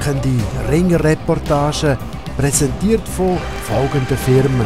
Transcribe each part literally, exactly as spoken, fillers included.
packende Ringerreportagen, präsentiert von folgenden Firmen.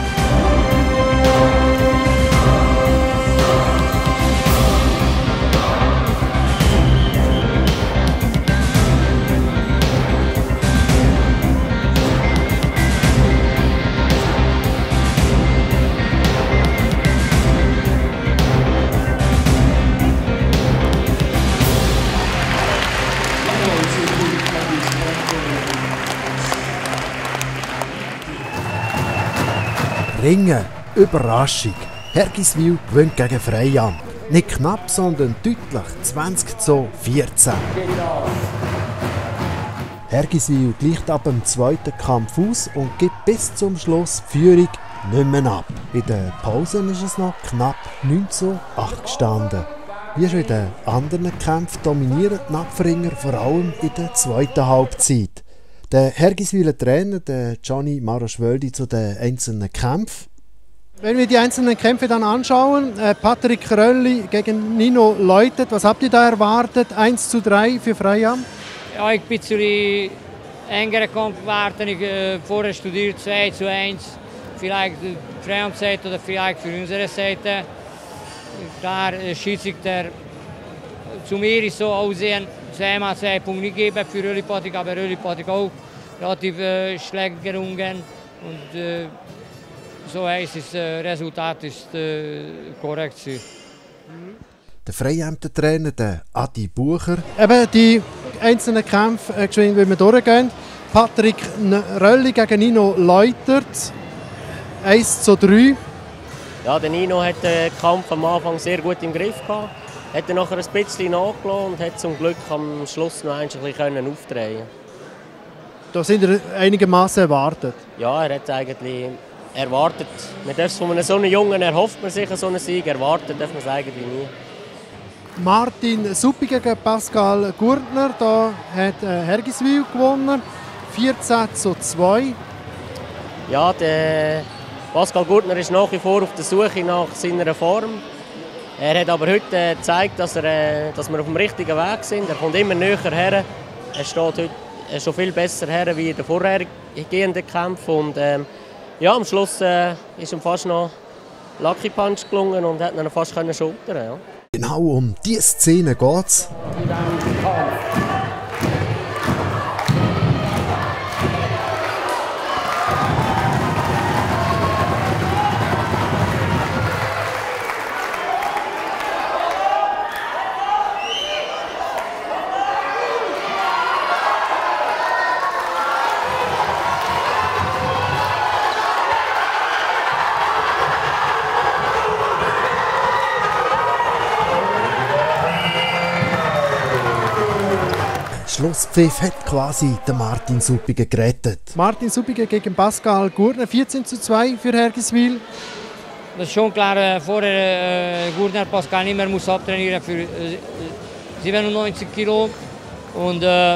Ringen, Überraschung. Hergiswil gewinnt gegen Freiamt. Nicht knapp, sondern deutlich, zwanzig zu vierzehn. Hergiswil gleicht ab dem zweiten Kampf aus und gibt bis zum Schluss die Führung nicht mehr ab. In der Pause ist es noch knapp neun zu acht gestanden. Wie schon in den anderen Kämpfen dominieren die Napfringer vor allem in der zweiten Halbzeit. Der Hergiswiler Trainer, der Gianni Maraschwöldi, zu den einzelnen Kämpfen. Wenn wir die einzelnen Kämpfe dann anschauen, äh, Patrick Rölli gegen Nino Leutet, was habt ihr da erwartet? eins zu drei für Freiamt? Ja, ich bin zu den engeren Kampf erwartet. Ich äh, vorher studiert zwei zu eins. Vielleicht die Freiamt-Seite oder vielleicht für unsere Seite. Klar, äh, Schiedsrichter zu mir ist so aussehen, zweimal zwei Punkte nicht geben für Rölli Patrick, aber Rölli Patrick auch relativ äh, schlecht gerungen. Und, äh, so heisst es, das Resultat ist äh, korrekt. Der Freiämter Trainer, der Adi Bucher. Eben die einzelnen Kämpfe, äh, geschwind, wie wir durchgehen. Patrick Rölli gegen Nino Leutert, eins zu drei. Ja, der Nino hat den Kampf am Anfang sehr gut im Griff gehabt. Hat er nachher ein bisschen nachgelassen und hat zum Glück am Schluss noch ein bisschen aufdrehen. Da sind er einigermaßen erwartet. Ja, er hat eigentlich erwartet. Man darf es von so einem Jungen erhofft man sich so einen Sieg. Erwartet darf man es eigentlich nie. Martin Suppi gegen Pascal Gurtner. Da hat äh, Hergiswil gewonnen. vierzehn zu zwei. Ja, der Pascal Gurtner ist nach wie vor auf der Suche nach seiner Form. Er hat aber heute gezeigt, dass, er, äh, dass wir auf dem richtigen Weg sind. Er kommt immer näher her. Er steht heute schon viel besser her wie in den vorhergehenden Kämpfen. Und, ähm, ja, am Schluss äh, ist ihm fast noch Lucky Punch gelungen und hat ihn fast schultern. Ja. Genau um diese Szene geht es. Schlusspfiff hat quasi den Martin Suppiger gerettet. Martin Suppiger gegen Pascal Gurtner, vierzehn zu zwei für Hergiswil. Das ist schon klar, äh, vorher äh, Gurtner Pascal nicht mehr muss abtrainieren für äh, siebenundneunzig Kilo. Und äh,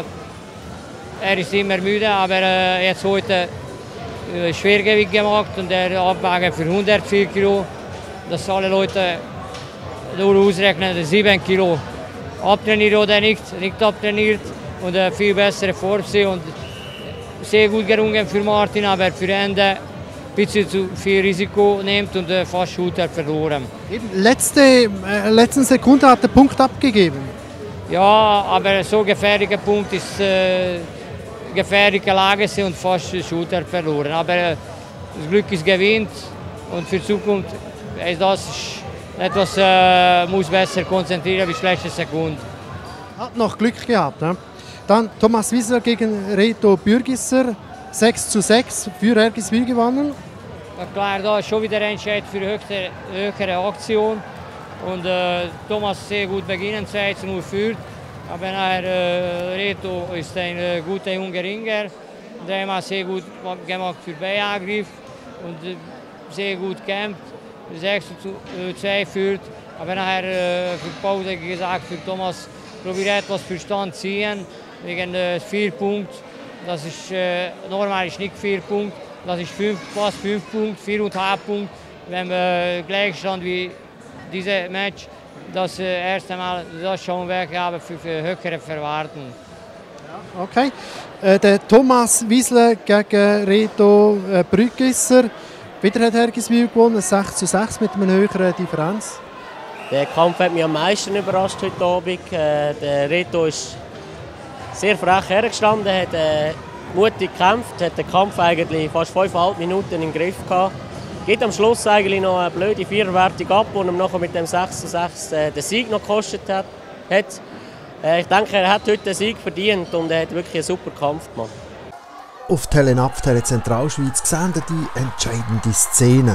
er ist immer müde, aber äh, jetzt heute äh, Schwergewicht gemacht und er abwägen für hundertvier Kilo. Dass alle Leute nur ausrechnen, sieben Kilo abtrainiert oder nicht, nicht abtrainiert. Und eine viel bessere Form und sehr gut gerungen für Martin, aber für Ende ein bisschen zu viel Risiko nimmt und fast Shooter verloren. Letzte, äh, letzten Sekunde hat der Punkt abgegeben. Ja, aber so gefährlicher Punkt ist äh, gefährliche Lage und fast Shooter verloren. Aber äh, das Glück ist gewinnt und für die Zukunft ist das etwas äh, muss besser konzentrieren wie schlechte Sekunde. Hat noch Glück gehabt. Ne? Dann Thomas Wieser gegen Reto Bürgisser, sechs zu sechs für Hergiswil gewonnen. Ja, klar, da ist schon wieder ein Entscheid für eine höhere, höhere Aktion. Und äh, Thomas sehr gut beginnen, zwei zu null führt. Aber nachher äh, Reto ist ein äh, guter junger Ringer. Der hat sehr gut gemacht für Beiangriff und äh, sehr gut kämpft. sechs zu zwei führt. Aber nachher äh, für die Pause gesagt für Thomas, probiert etwas für Stand ziehen. Wegen äh, vier Punkte, das ist äh, normal ist nicht vier Punkte, das ist fünf, fast fünf Punkte, vier und halb Punkte. Wenn wir äh, Gleichstand wie dieses Match, das äh, erste Mal das schon weghaben für, für höhere Verwarten. Okay. Äh, der Thomas Wiesler gegen Reto äh, Brüggisser. Wieder hat Hergiswil gewonnen, sechs zu sechs mit einer höheren Differenz. Der Kampf hat mich am meisten überrascht heute Abend. Äh, der Reto ist sehr frech hergestanden, hat äh, mutig gekämpft, hat den Kampf eigentlich fast fünfeinhalb Minuten im Griff gehabt. Geht am Schluss eigentlich noch eine blöde Viererwertung ab, die ihm nachher mit dem sechs zu sechs äh, den Sieg noch gekostet hat. Äh, ich denke, er hat heute den Sieg verdient und er hat wirklich einen super Kampf gemacht. Auf Telenap Tele Zentralschweiz sehen die entscheidende Szene.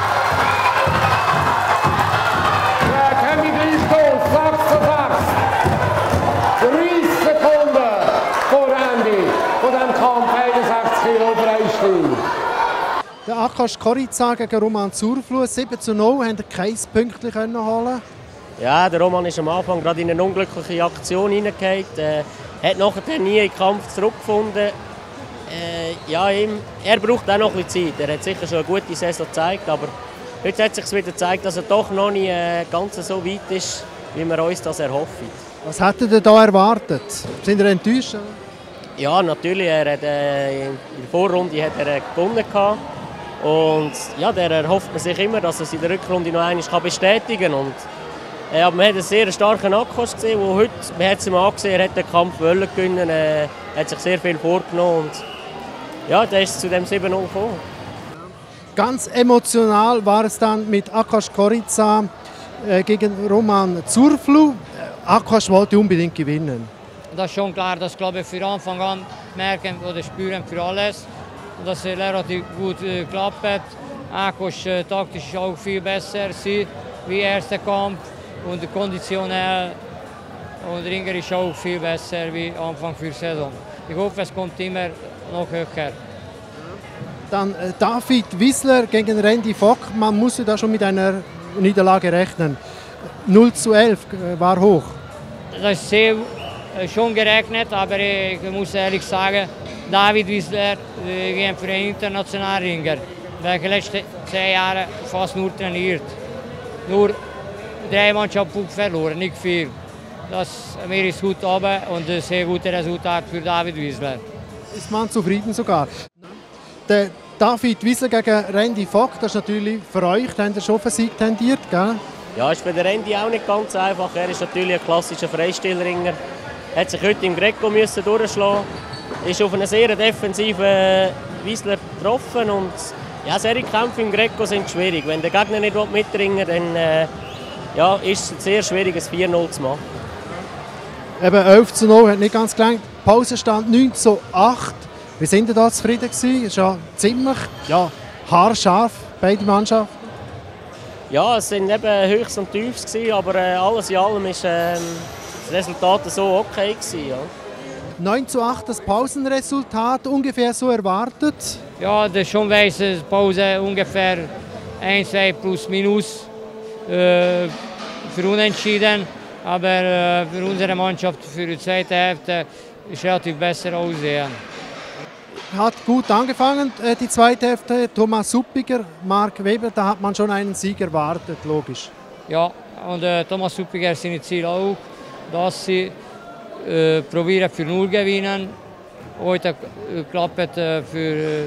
Der Akash Korica gegen Roman Zurfluh, sieben zu null, haben kein Pünktchen holen. Ja, der Roman ist am Anfang gerade in eine unglückliche Aktion hineingefallen. Er äh, hat nachher nie in den Kampf zurückgefunden. Äh, ja, ihm, er braucht auch noch ein bisschen Zeit. Er hat sicher schon eine gute Saison gezeigt, aber heute hat sich wieder gezeigt, dass er doch noch nicht äh, ganz so weit ist, wie wir uns das erhoffen. Was hättet ihr da erwartet? Sind ihr enttäuscht? Ja, natürlich. Er hat, äh, in der Vorrunde hat er gewonnen gehabt. Und ja, der erhofft man sich immer, dass er es in der Rückrunde noch einmal bestätigen kann. Und, äh, aber man hat einen sehr starken Akash gesehen, wo heute, man hat es ihm angesehen, er hat den Kampf wollen gewinnen, äh, hat sich sehr viel vorgenommen und ja, der ist zu dem sieben null gekommen. Ganz emotional war es dann mit Akash Korica äh, gegen Roman Zurfluh. Akash wollte unbedingt gewinnen. Das ist schon klar, dass glaube ich für Anfang an merken oder spüren für alles. Und dass es relativ gut äh, geklappt hat. Akash äh, taktisch ist auch viel besser wie der erste Kampf und konditionell und Ringer ist auch viel besser wie Anfang der Saison. Ich hoffe, es kommt immer noch höher. Dann äh, David Wiesler gegen Randy Fock. Man musste da schon mit einer Niederlage rechnen. null zu elf äh, war hoch. Das ist sehr, äh, schon gerechnet, aber ich muss ehrlich sagen, David Wiesler äh, geht für einen internationalen Ringer. Der hat die letzten zehn Jahre fast nur trainiert. Nur drei Mannschaften verloren, nicht viel. Das mir ist gut runter und ein sehr gutes Resultat für David Wiesler. Ist man zufrieden sogar? Der David Wiesler gegen Randy Fock, das ist natürlich für euch, da habt ihr schon auf einen Sieg tendiert, gell? Ja, ist für den Randy auch nicht ganz einfach. Er ist natürlich ein klassischer Freistilringer. Er hat sich heute im Greco müssen durchschlagen. Ist auf einen sehr defensiven Wiesler getroffen und ja, solche Kämpfe im Greco sind schwierig. Wenn der Gegner nicht mitringen will, dann äh, ja, ist es sehr schwierig, ein vier null zu machen. Eben elf zu null hat nicht ganz gelangt. Pausenstand neun zu acht. Wie sind ihr da zufrieden gewesen? Es ist ja ziemlich ja, haarscharf, beide Mannschaften. Ja, es waren eben Höchst und Tiefs gewesen, aber äh, alles in allem war äh, das Resultat so okay gewesen, ja. neun zu acht das Pausenresultat, ungefähr so erwartet. Ja, das ist schon weiss, die Pause ungefähr eins, zwei plus minus äh, für Unentschieden. Aber äh, für unsere Mannschaft für die zweite Hälfte ist relativ besser aussehen. Hat gut angefangen, äh, die zweite Hälfte. Thomas Suppiger, Mark Weber, da hat man schon einen Sieg erwartet, logisch. Ja, und äh, Thomas Suppiger sein Ziel auch, dass sie äh, probieren für null gewinnen. Heute äh, klappt äh, für äh,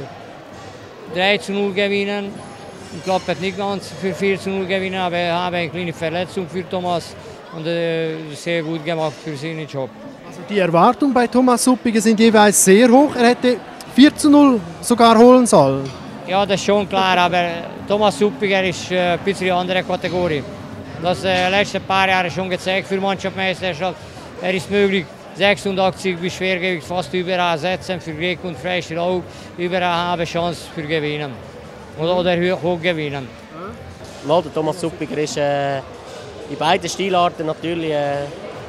drei zu null gewinnen. Klappt nicht ganz für vier zu null gewinnen, aber wir haben eine kleine Verletzung für Thomas und äh, sehr gut gemacht für seinen Job. Also die Erwartungen bei Thomas Suppiger sind jeweils sehr hoch. Er hätte vier zu null sogar holen sollen. Ja, das ist schon klar, aber Thomas Suppiger ist äh, ein bisschen eine andere Kategorie. Das äh, letzten paar Jahre schon gezeigt für Mannschaftsmeisterschaft. Er ist möglich, sechsundachtzig bis Schwergewicht fast überall setzen, für Greco und Freistil auch. Überall haben Chance für gewinnen oder, oder hoch gewinnen. Mal, der Thomas Suppiger ist äh, in beiden Stilarten natürlich äh,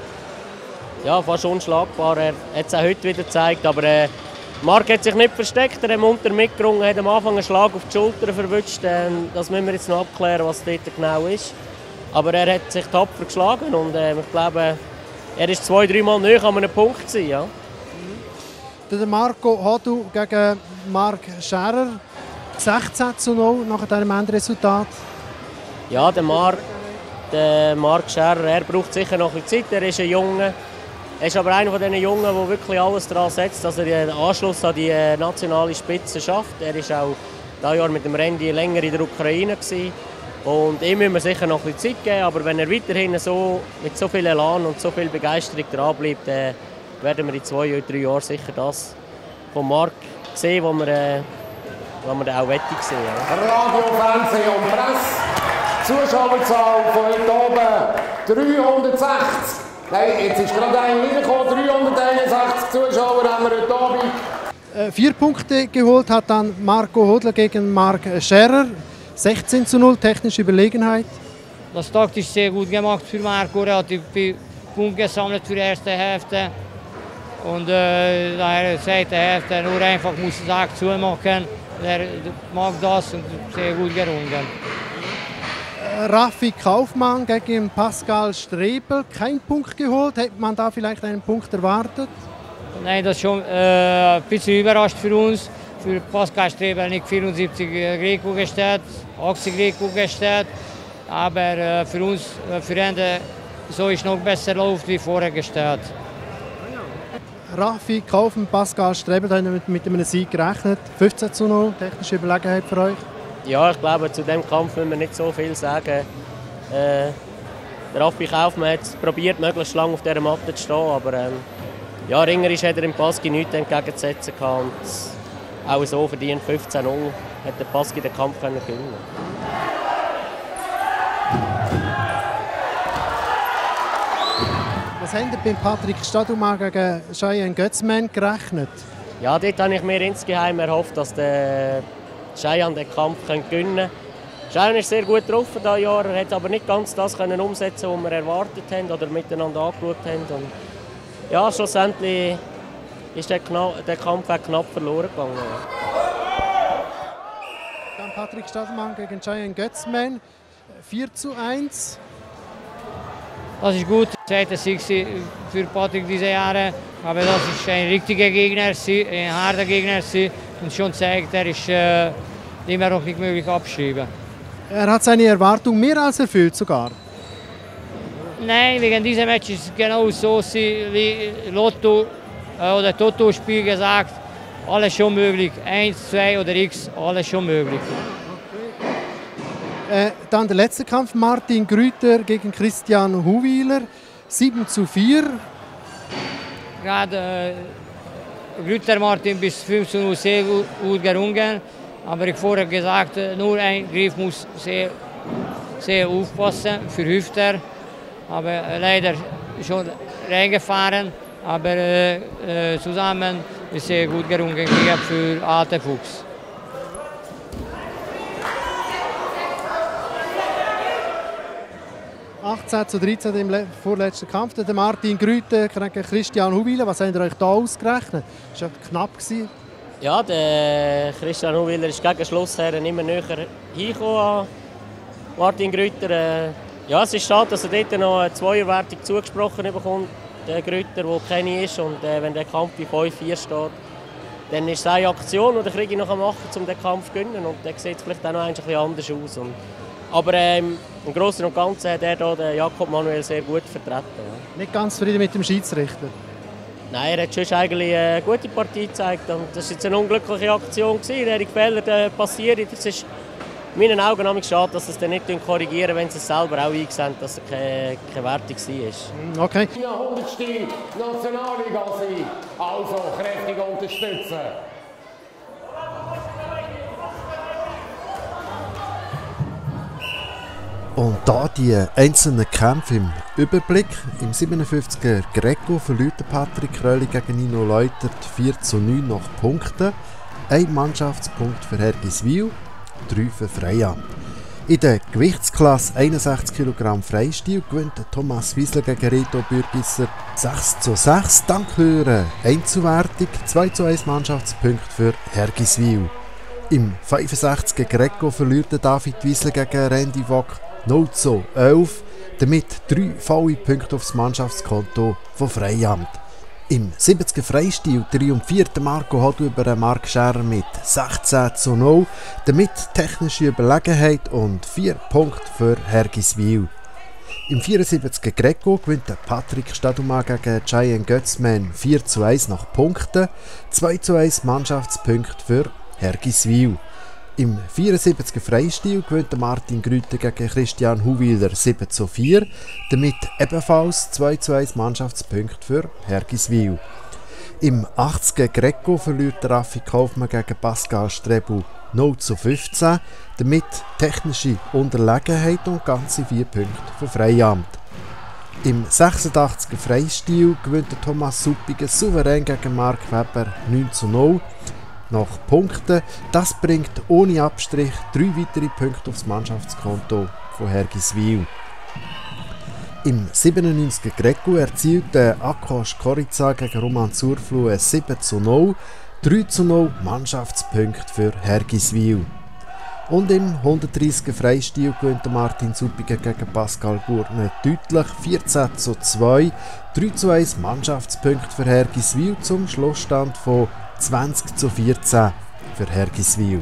ja, fast unschlagbar. Er hat es auch heute wieder gezeigt, aber äh, Mark hat sich nicht versteckt, er hat munter mitgerungen, hat am Anfang einen Schlag auf die Schulter verwünscht. Äh, das müssen wir jetzt noch abklären, was dort genau ist. Aber er hat sich tapfer geschlagen und äh, ich glaube, er ist zwei, dreimal näher an einem Punkt gewesen, ja. Der Marco Hodu gegen Mark Scherer, sechzehn zu null nach diesem Endresultat. Ja, der Mark, der Mark Scherer, er braucht sicher noch ein bisschen Zeit, er ist ein Junge. Er ist aber einer von diesen Jungen, der wirklich alles daran setzt, dass er den Anschluss an die nationale Spitze schafft. Er war auch dieses Jahr mit dem Randy länger in der Ukraine gewesen. Und ihm müssen wir sicher noch ein bisschen Zeit geben, aber wenn er weiterhin so, mit so viel Elan und so viel Begeisterung dran bleibt, äh, werden wir in zwei oder drei Jahren sicher das vom Marc sehen, was wir, äh, was wir dann auch wettig sehen. Ja. Radio, Fernsehen und Presse. Zuschauerzahl von heute oben dreihundertsechzig. Nein, jetzt ist gerade einer reingekommen, dreihunderteinundsechzig Zuschauer haben wir heute Abend. Äh, vier Punkte geholt hat dann Marco Hodler gegen Marc Scherer. sechzehn zu null, technische Überlegenheit. Das ist taktisch sehr gut gemacht für Marco. Er hat die Punkte gesammelt für die erste Hälfte. Und äh, daher zweite Hälfte nur einfach muss die Sache zumachen. Er mag das und sehr gut gerungen. Raffi Kaufmann gegen Pascal Strebel, kein Punkt geholt. Hätte man da vielleicht einen Punkt erwartet? Nein, das ist schon äh, ein bisschen überrascht für uns. Für Pascal Strebel nicht vierundsiebzig Greco gestellt, achtzig Greco gestellt. Aber äh, für uns, äh, für Ende, so ist noch besser läuft wie vorher gestellt. Raffi Kaufmann, Pascal Strebel, da haben wir mit einem Sieg gerechnet. fünfzehn zu null, technische Überlegenheit für euch? Ja, ich glaube, zu diesem Kampf müssen wir nicht so viel sagen. Äh, der Raffi Kaufmann hat probiert, möglichst lange auf dieser Matte zu stehen, aber ähm, ja, ringerisch hat er im Pasky nichts entgegenzusetzen gehabt. Und auch so verdient fünfzehn null hat der Pasky den Kampf können gewinnen. Was habt ihr bei Patrick Stadumann gegen Cheyenne Götzmann gerechnet? Ja, dort habe ich mir insgeheim erhofft, dass der Cheyenne den Kampf gewinnen kann. Cheyenne ist sehr gut drauf dieses Jahr, er hat aber nicht ganz das können umsetzen, was wir erwartet haben oder miteinander angeschaut haben. Und ja, schlussendlich ist der, der Kampf auch knapp verloren gegangen. Dann Patrick Stadumann gegen Cheyenne Götzmann, vier zu eins. Das ist gut, der zweite Sieg für Patrick diese Jahre. Aber das ist ein richtiger Gegner, ein harter Gegner und schon zeigt, er ist äh, immer noch nicht möglich abschreiben. Er hat seine Erwartung mehr als erfüllt sogar. Nein, wegen diesem Match ist es genau so wie Lotto äh, oder Toto-Spiel gesagt, alles schon möglich. Eins, zwei oder X, alles schon möglich. Äh, dann der letzte Kampf, Martin Grüter gegen Christian Huwiler, sieben zu vier. Gerade äh, Grüter Martin bis fünf zu null sehr gut, gut gerungen, aber ich vorher gesagt, nur ein Griff muss sehr, sehr aufpassen für Hüfter, aber äh, leider schon reingefahren, aber äh, äh, zusammen ist sehr gut gerungen für Alte Fuchs. achtzehn zu dreizehn im vorletzten Kampf. Der Martin Grüter gegen Christian Huwiler. Was habt ihr euch da ausgerechnet? Das war ja knapp. Ja, der Christian Huwiler ist gegen Schluss her immer näher hingekommen an Martin Grüter. Ja, es ist schade, dass er dort noch eine Zweierwertung zugesprochen bekommt, der Grüter, der keine ist. Und äh, wenn der Kampf bei fünf vier steht, dann ist es eine Aktion, die der Krieg noch machen kann, um den Kampf zu gewinnen. Und der sieht vielleicht auch noch ein bisschen anders aus. Und aber ähm, im Großen und Ganzen hat er hier den Jakob Manuel sehr gut vertreten. Ja. Nicht ganz zufrieden mit dem Schiedsrichter? Nein, er hat schon eigentlich eine gute Partie gezeigt. Und das war jetzt eine unglückliche Aktion. Der die Fehler passiert. Es ist in meinen Augen nämlich schade, dass sie es dann nicht korrigieren, wenn sie es selber auch einsehen, dass es keine, keine Wertung war. Okay. Die hundertste Nationalliga sein. Also kräftig unterstützen. Und da die einzelnen Kämpfe im Überblick. Im siebenundfünfziger Greco verliert Patrick Kröli gegen Nino Leutert vier zu neun nach Punkten. Ein Mannschaftspunkt für Hergiswil, drei für Freiamt. In der Gewichtsklasse einundsechzig Kilogramm Freistil gewinnt Thomas Wiesler gegen Reto Bürgisser sechs zu sechs. Dank höherer Einzelwertung zwei zu eins Mannschaftspunkt für Hergiswil. Im fünfundsechziger Greco verliert David Wiesler gegen Randy Wock null zu elf, damit drei volle Punkte aufs Mannschaftskonto von Freiamt. Im siebziger Freistil triumphierte Marco Hodl über Marc Scherer mit sechzehn zu null, damit technische Überlegenheit und vier Punkte für Hergiswil. Im vierundsiebziger Greco gewinnt Patrick Stadumann gegen Giant Götzmann vier zu eins nach Punkten, zwei zu eins Mannschaftspunkte für Hergiswil. Im vierundsiebziger Freistil gewinnt Martin Grüter gegen Christian Huwiler sieben zu vier, damit ebenfalls zwei zu eins Mannschaftspunkte für Hergiswil. Im achtziger Greco verliert Raffi Kaufmann gegen Pascal Strebel null zu fünfzehn, damit technische Unterlegenheit und ganze vier Punkte für Freiamt. Im sechsundachtziger Freistil gewinnt Thomas Suppiger souverän gegen Mark Weber neun zu null. Nach Punkten, das bringt ohne Abstrich drei weitere Punkte aufs Mannschaftskonto von Hergiswil. Im siebenundneunziger Greco erzielte Akos Korica gegen Roman Zurflue sieben zu null, drei zu null Mannschaftspunkte für Hergiswil. Und im hundertdreißiger Freistil gewinnt Martin Suppiger gegen Pascal Gurtner deutlich vierzehn zu zwei, drei zu eins Mannschaftspunkte für Hergiswil zum Schlussstand von zwanzig zu vierzehn für Hergiswil.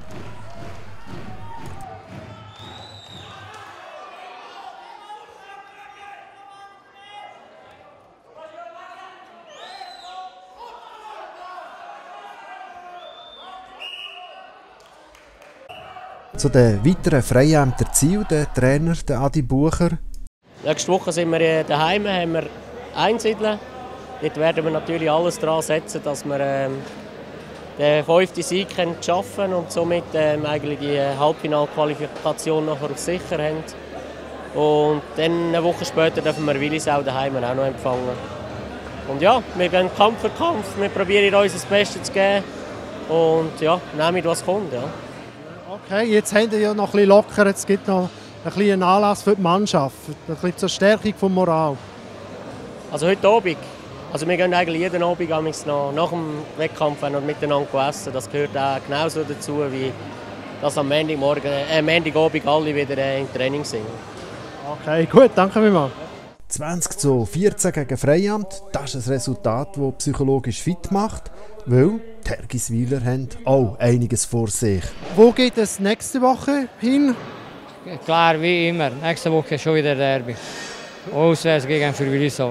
Zu den weiteren Freiämter Ziel, der Trainer, der Adi Bucher. Nächste Woche sind wir daheim, haben wir Einsiedeln. Dort werden wir natürlich alles daran setzen, dass wir ähm, den fünften Sieg schaffen können und somit ähm, eigentlich die Halbfinalqualifikation nachher auf sicher haben. Und dann eine Woche später dürfen wir Willisau daheim auch noch empfangen. Und ja, wir gehen Kampf für Kampf, wir probieren uns das Beste zu geben und ja, nehmen was kommt. Ja. Okay, jetzt haben wir ja noch ein bisschen locker, es gibt noch einen kleinen Anlass für die Mannschaft, ein bisschen zur Stärkung des Moral. Also heute Abend, also wir gehen eigentlich jeden Abend noch nach dem Wettkampf noch miteinander essen. Das gehört auch genauso dazu, wie dass am Montagmorgen, äh, Montagabend alle wieder äh, im Training sind. Okay, gut, danke vielmals. zwanzig zu vierzehn gegen Freiamt, das ist ein Resultat, das psychologisch fit macht, weil die Hergiswiler haben auch einiges vor sich. Wo geht es nächste Woche hin? Klar, wie immer. Nächste Woche schon wieder Derby. Auswärts gegen für Willisau.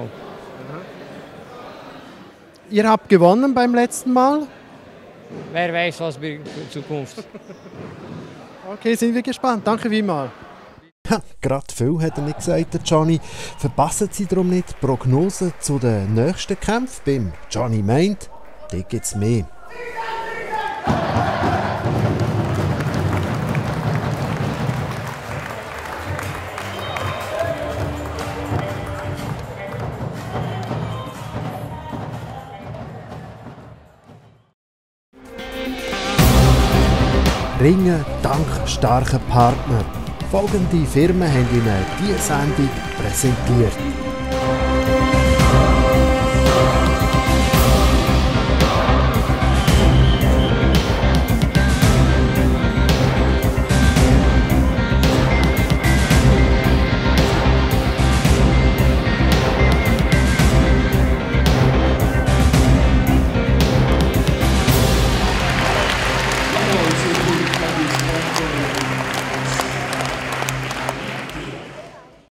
Ihr habt gewonnen beim letzten Mal. Wer weiß, was für die Zukunft. Okay, sind wir gespannt. Danke vielmals. Ja, gerade viel hat er nicht gesagt, der Johnny. Verpassen Sie darum nicht die Prognose zu den nächsten Kämpfen beim Johnny meint. Dort gibt es mehr. Ringen dank starken Partnern. Folgende Firmen haben Ihnen diese Sendung präsentiert.